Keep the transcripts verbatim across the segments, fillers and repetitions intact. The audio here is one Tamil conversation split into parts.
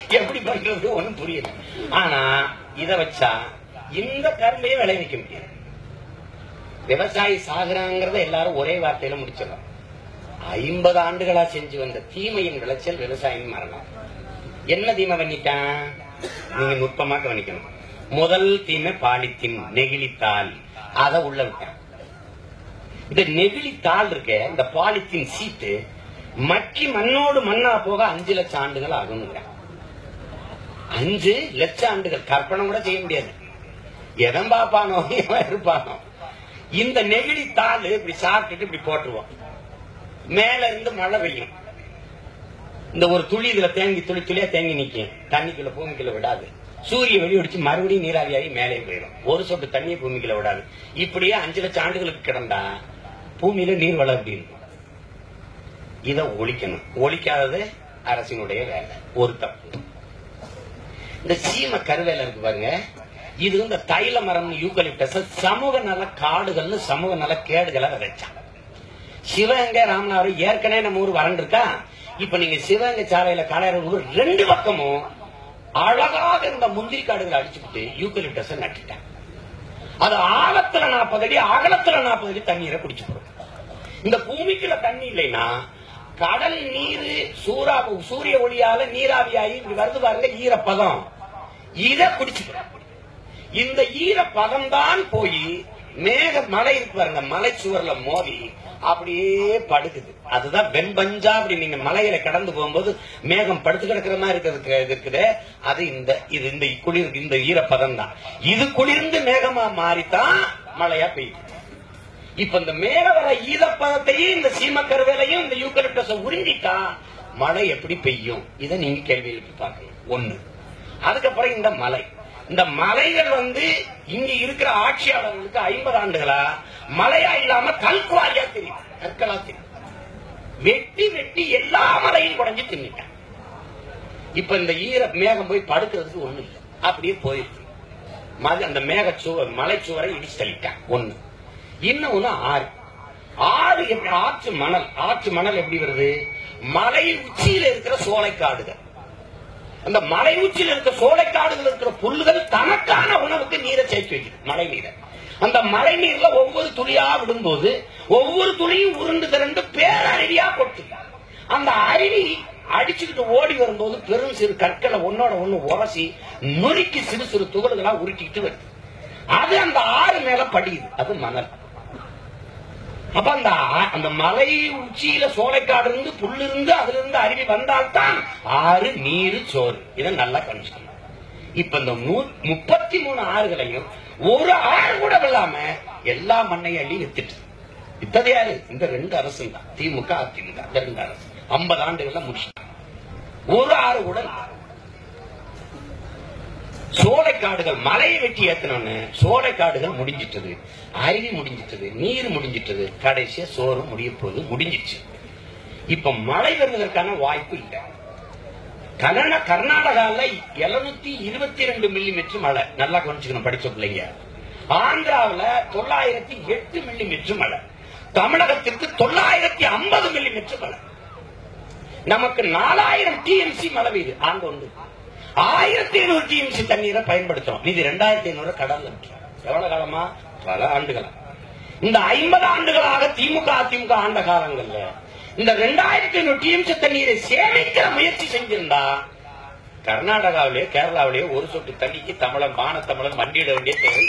எப்படி பண்றது ஒண்ணும் புரியல. ஆனா இத வச்சா இந்த கரும்பையே விளைவிக்க முடியாது. விவசாயி சாகுறாங்கிறத எல்லாரும் ஒரே வார்த்தையில முடிச்சிடலாம். ஐம்பது ஆண்டுகளா செஞ்சு வந்த தீமையின் விளைச்சல் விவசாயம் மரணம். என்ன தீமை பண்ணிட்டான்? நீங்க நுட்பமா கவனிக்கணும். முதல் தீமை பாலித்தீன், நெகிழித்தாள். அதை உள்ள விட்டான். இந்த நெகிழித்தாள் இருக்க, இந்த பாலித்தீன் சீட்டு மக்கி மண்ணோடு மண்ணா போக அஞ்சு லட்சம் ஆண்டுகள் ஆகும். அஞ்சு லட்சம் ஆண்டுகள் கற்பனை கூட செய்ய முடியாது. எதம் பாப்பானோ இருப்பானோ. இந்த நெகிழித்தாள் இப்படி சாப்பிட்டுட்டு இப்படி போட்டுருவோம். மேல இருந்து மழை பெய்யும். இந்த ஒரு துளி இதுல தேங்கி துளி துளியா தேங்கி நிக்கும். தண்ணிக்குள்ள பூமிக்குள்ள விடாது. சூரிய வெளி ஒடிச்சு மறுபடியும் நீராவியாகி மேலே போயிடும். ஒரு சொட்டு தண்ணியை பூமிக்குள்ள விடாது. இப்படியே அஞ்சு லட்சம் ஆண்டுகளுக்கு கிடந்தா பூமியில நீர் வள அப்படி இருக்கும். இத ஒழிக்கணும். ஒழிக்காதது அரசினுடைய வேலை. ஒரு தப்பு. இந்த சீம கருவேல இருக்கு பாருங்க, இது இந்த தைல மரம் யூக்கலிப்டஸ் சமூக நல காடுகள்னு சமூக நல கேடுகளை வச்சான். சிவகங்கை ராமநாதபுரம் ஏற்கனவே நம்ம ஊர் வறண்டு இருக்கா. இப்ப நீங்க சிவகங்கை சாலையில காலையில ரெண்டு பக்கமும் அழகாக இருந்த முந்திரி காடுகளை அடிச்சுக்கிட்டு யூக்கலிப்டஸ் நட்டுட்டாங்க. அது ஆழத்துல நாற்பது அடி அகலத்துல நாற்பது அடி தண்ணீரை குடிச்சு போடும். இந்த பூமிக்குள்ள தண்ணி இல்லைன்னா கடல் நீர் சூறா சூரிய ஒளியால நீராவியாகி இப்படி வருது பாருங்க ஈரப்பதம். இத குடிச்சுக்கிறோம். இந்த ஈரப்பதம் தான் போய் மேக மலை இருக்கு பாருங்க, மலை சுவர்ல மோதி அப்படியே படுக்குது. அதுதான் வெண்பஞ்சா. அப்படி நீங்க மலையில கடந்து போகும்போது மேகம் படுத்து கிடக்கிற மாதிரி இருக்கிறது இருக்குது. அது இந்த இது இந்த குளிர் இந்த ஈரப்பதம் தான். இது குளிர்ந்து மேகமா மாறித்தான் மழையா பெய்யுது. இப்ப இந்த மேல வர ஈரப்பதத்தையும் இந்த சீமக்கருவேலையும் இந்த யூக்கலிப்டஸ் உறிஞ்சிட்டா மழை எப்படி பெய்யும்? இதை நீங்க கேள்வி எழுப்பி பார்க்கணும். ஒண்ணு. அதுக்கப்புறம் இந்த மலை, இந்த மலைகள் வந்து இங்க இருக்கிற ஆட்சியாளர்களுக்கு ஐம்பது ஆண்டுகளா மலையா இல்லாம கல்குவாரியா தெரியும், கற்களா தெரியும். வெட்டி வெட்டி எல்லா மலையும் குறைஞ்சு தின்னுட்டான். இப்ப இந்த ஈர மேகம் போய் படுக்கிறதுக்கு ஒண்ணு இல்லை, அப்படியே போயிருக்கு. அந்த மேக சுவர் மலை சுவரை இடிச்சு தள்ளிட்டான். ஒண்ணு. இன்னொன்னு ஆறு. ஆறு எப்படி? ஆற்று மணல். ஆற்று மணல் எப்படி வருது? மலை உச்சியில இருக்கிற சோலைக்காடுகள். அந்த மலை உச்சியில் இருக்கிற சோலைக்காடுகள் இருக்கிற புல்லுகள் தனக்கான உணவுக்கு நீரை சேர்த்து வைக்குது, மழை நீரை. அந்த மழை நீர்ல ஒவ்வொரு துளியா விடும்போது ஒவ்வொரு துளியும் உருண்டு திரண்டு பேரருவியா கொட்டு. அந்த அருவி அடிச்சுக்கிட்டு ஓடி வரும்போது பெரும் சிறு கற்களை ஒன்னோட ஒண்ணு உரசி நுறுக்கி சிறு சிறு துகள்களா உருட்டிக்கிட்டு வருது. அது அந்த ஆறு மேல படியுது. அது மணல். அப்ப அந்த அந்த மலை உச்சியில சோலைக்காடு இருந்து புல்லு இருந்து அதுல இருந்து அருவி வந்தால்தான் ஆறு நீரு சோறு. இதை நல்லா கணிச்சுக்கணும். இப்ப இந்த முப்பத்தி மூணு ஆறுகளையும் ஒரு ஆறு கூட இல்லாம எல்லா மண்ணையும் அள்ளி வித்துட்டு வித்தது யாரு? இந்த ரெண்டு அரசு தான், திமுக அதிமுக. இந்த ரெண்டு அரசு ஐம்பது ஆண்டுகள்ல முடிச்சுட்டாங்க. ஒரு ஆறு கூட சோலைக்காடுகள் மலையை வெட்டி ஏத்தனோன்னு சோலைக்காடுகள் முடிஞ்சிட்டது, அருவி முடிஞ்சிட்டது, நீர் முடிஞ்சிட்டது, கடைசியா சோறு முடிய போது முடிஞ்சிச்சு. இப்ப மழை வருவதற்கான வாய்ப்பு இல்லை. கர்நாடகால எழுநூத்தி இருபத்தி ரெண்டு மில்லி மீட்டர் மழை. நல்லா கவனிச்சுக்கணும் படிச்ச பிள்ளைங்க. ஆந்திராவில தொள்ளாயிரத்தி எட்டு மில்லி மீட்டர் மழை. தமிழகத்திற்கு தொள்ளாயிரத்தி ஐம்பது மில்லி மீட்டர் மழை. நமக்கு நாலாயிரம் டிஎம்சி மழை பெய்யுது ஆண்டு ஒன்று. ஆயிரத்தி ஐநூறு டிஎம்சி தண்ணீரை பயன்படுத்துறோம். இது ரெண்டாயிரத்தி ஐநூறு கடல்ல இருக்கிறோம். எவ்வளவு காலமா? பல ஆண்டுகளா. இந்த ஐம்பது ஆண்டுகளாக திமுக அதிமுக ஆண்ட காலங்கள்ல இந்த ரெண்டாயிரத்தி ஐநூறு டிஎம்சி தண்ணீரை சேமிக்கிற முயற்சி செஞ்சிருந்தா கர்நாடகாவிலேயே கேரளாவிலேயே ஒரு சொட்டு தண்ணிக்கு தமிழன் மான தமிழன் வண்டியிட வேண்டிய தேவை.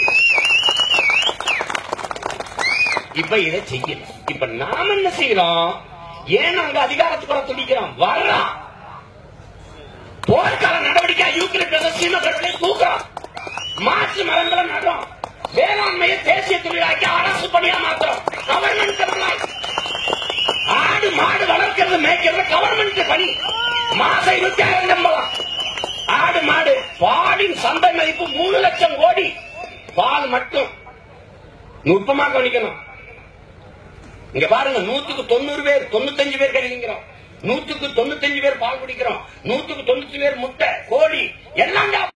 இப்ப இதை செய்யல. இப்ப நாம என்ன செய்யறோம்? ஏன் அங்க அதிகாரத்துக்குள்ள துடிக்கிறோம்? வர்றோம். போர்க்கால நடவடிக்கை யூக்கிலிப்டஸ் சீமக்கருவேலை தூக்குறோம். மாற்று மரங்களை நடுறோம். வேளாண்மையை தேசிய தொழிலாக்கி அரசு பணியா மாத்திரம். கவர்மெண்ட் ஆடு மாடு வளர்க்கிறது மேய்க்கிறது கவர்மெண்ட் பணி. மாசம் இருபத்தி ஆயிரம் சம்பளம். ஆடு மாடு பாலின் சந்தை மதிப்பு மூணு லட்சம் கோடி. பால் மட்டும் நுட்பமா கவனிக்கணும். இங்க பாருங்க, நூத்துக்கு தொண்ணூறு பேர் தொண்ணூத்தஞ்சு பேர் கிடைக்கிறோம். நூத்துக்கு தொண்ணூத்தஞ்சு பேர் பால் குடிக்கிறோம். நூத்துக்கு தொண்ணூத்தி பேர் முட்டை கோழி எல்லாம்